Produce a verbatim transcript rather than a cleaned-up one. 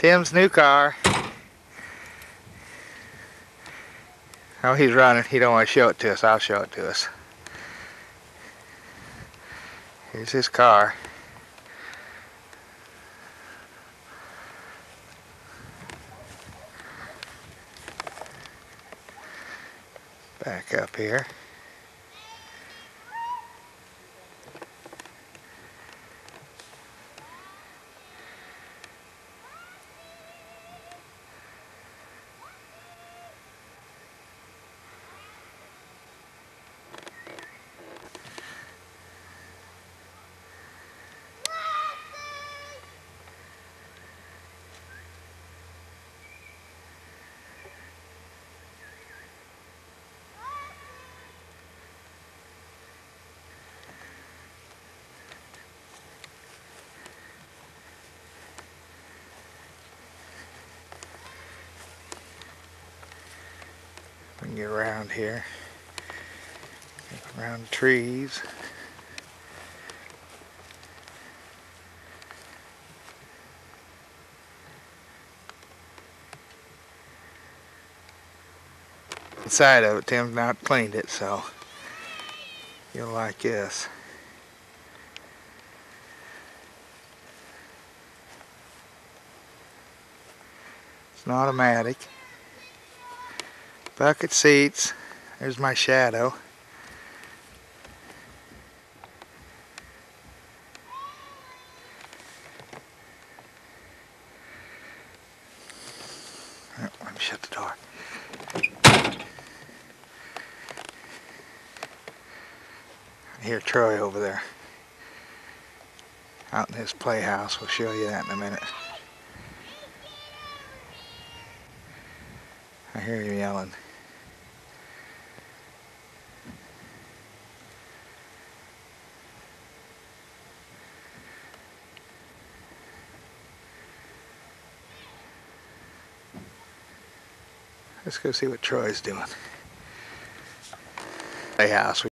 Tim's new car. Oh, he's running. He don't want to show it to us. I'll show it to us. Here's his car. Back up here. We can get around here, around the trees. Inside of it, Tim's not cleaned it, so you'll like this. It's an automatic. Bucket seats. There's my shadow. Oh, let me shut the door. I hear Troy over there out in his playhouse. We'll show you that in a minute. I hear him yelling. Let's go see what Troy's doing. Playhouse.